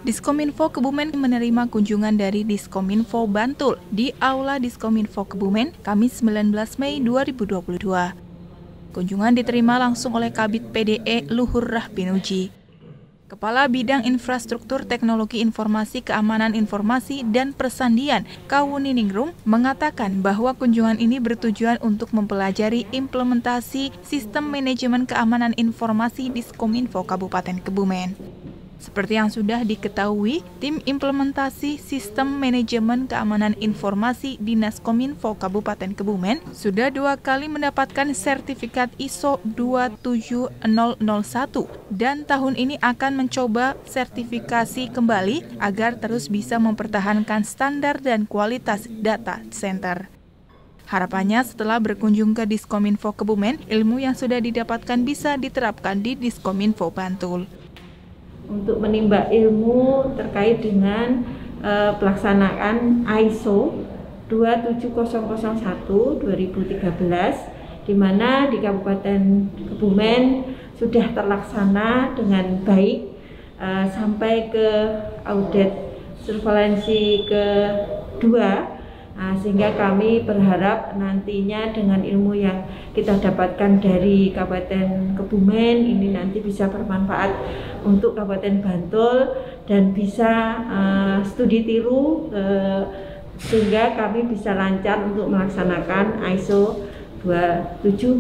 Diskominfo Kebumen menerima kunjungan dari Diskominfo Bantul di Aula Diskominfo Kebumen, Kamis 19 Mei 2022. Kunjungan diterima langsung oleh Kabid PDE Luhur Rahpinuji. Kepala Bidang Infrastruktur Teknologi Informasi Keamanan Informasi dan Persandian Kawuniningrum mengatakan bahwa kunjungan ini bertujuan untuk mempelajari implementasi sistem manajemen keamanan informasi Diskominfo Kabupaten Kebumen. Seperti yang sudah diketahui, tim implementasi sistem manajemen keamanan informasi Dinas Kominfo Kabupaten Kebumen sudah 2 kali mendapatkan sertifikat ISO 27001 dan tahun ini akan mencoba sertifikasi kembali agar terus bisa mempertahankan standar dan kualitas data center. Harapannya setelah berkunjung ke Diskominfo Kebumen, ilmu yang sudah didapatkan bisa diterapkan di Diskominfo Bantul. Untuk menimba ilmu terkait dengan pelaksanaan ISO 27001 2013, di mana di Kabupaten Kebumen sudah terlaksana dengan baik sampai ke audit surveillance kedua. Sehingga kami berharap nantinya dengan ilmu yang kita dapatkan dari Kabupaten Kebumen ini nanti bisa bermanfaat untuk Kabupaten Bantul dan bisa studi tiru sehingga kami bisa lancar untuk melaksanakan ISO 27001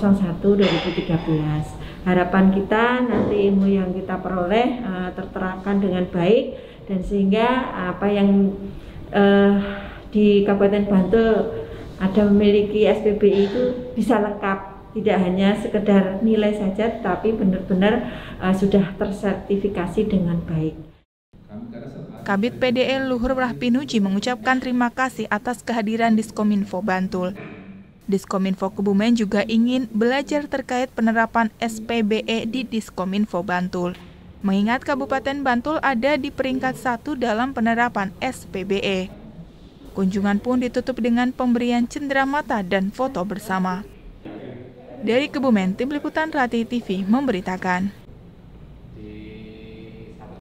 2013. Harapan kita nanti ilmu yang kita peroleh terterapkan dengan baik dan sehingga apa yang di Kabupaten Bantul ada memiliki SPBI itu bisa lengkap, tidak hanya sekedar nilai saja, tapi benar-benar sudah tersertifikasi dengan baik. Kabid PDE Luhur Rahpinuji mengucapkan terima kasih atas kehadiran Diskominfo Bantul. Diskominfo Kebumen juga ingin belajar terkait penerapan SPBE di Diskominfo Bantul. Mengingat Kabupaten Bantul ada di peringkat 1 dalam penerapan SPBE. Kunjungan pun ditutup dengan pemberian cenderamata dan foto bersama. Dari Kebumen, Tim Liputan Rati TV memberitakan.